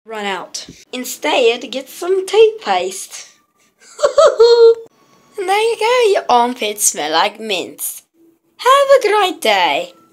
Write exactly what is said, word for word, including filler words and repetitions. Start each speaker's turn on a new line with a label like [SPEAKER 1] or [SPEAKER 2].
[SPEAKER 1] run out. Instead, get some toothpaste. And there you go, your armpits smell like mints. Have a great day.